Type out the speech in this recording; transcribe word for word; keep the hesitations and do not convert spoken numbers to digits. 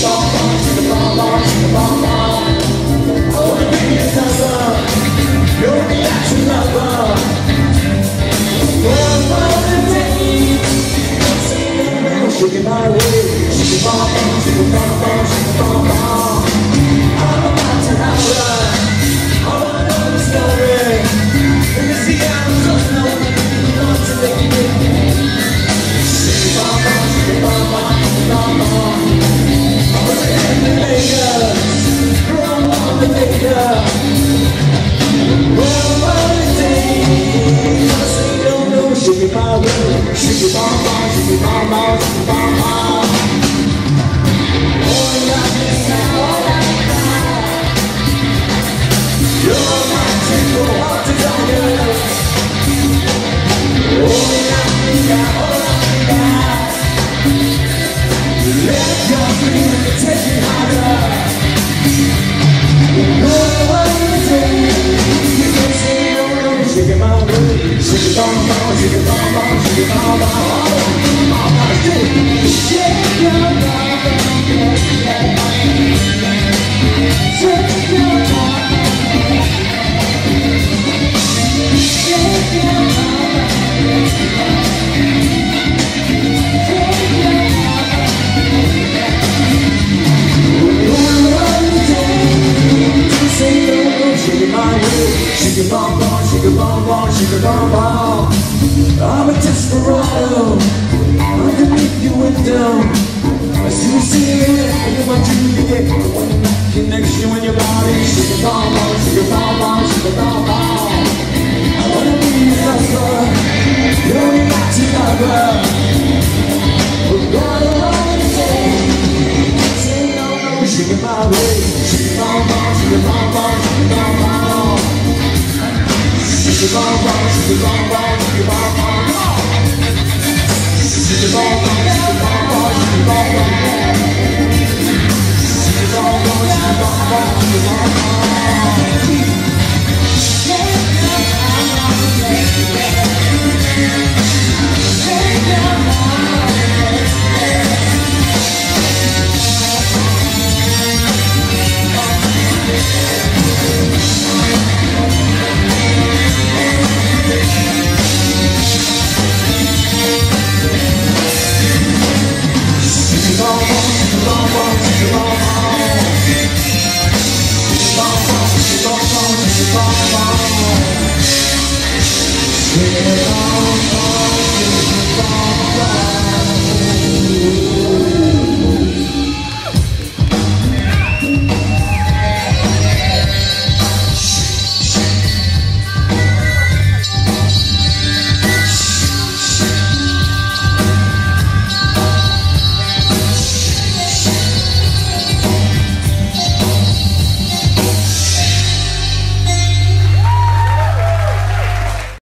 bonbon, sugar bonbon, sugar bonbon. I wanna be your lover, you're the actual lover. One more day, sugar my way, sugar bonbon, sugar bonbon, sugar bonbon. I'm about to have her, I wanna know the story. Let me see how I'm so slow, I'm not to make it. Sugar bonbon, sugar bonbon, sugar bonbon. I wanna get the Lakers, run on the Lakers. One more day, I say no, no, sugar my way, sugar bonbon, sugar bonbon, sugar bonbon. Oh, you got me now, all I got. You're my single heart desire. Oh, you got me now, all I got. Let go of me and take me higher. Oh, what you say? You can say no, no, sugar my way, sugar bonbon, sugar bonbon, sugar bonbon. Shake your body, shake your body, shake your body, shake your sugar bonbon, sugar bonbon, sugar bonbon. I'm a desperado underneath your window. I see you silhouette of my Juliet when I'm knocking next to you in your body. Sugar bonbon, sugar bonbon, sugar bonbon. I wanna be your lover, you're the naughty lover. But what do I say? Say no, no, sugar my way, sugar bonbon, sugar bonbon, sugar bonbon. Sugar bonbon, sugar bonbon, sugar bonbon. Sugar bonbon, sugar bonbon, sugar bonbon. Sugar bonbon, sugar bonbon, sugar bonbon. Shake your body, shake your body. Sugar bonbon, sugar bonbon.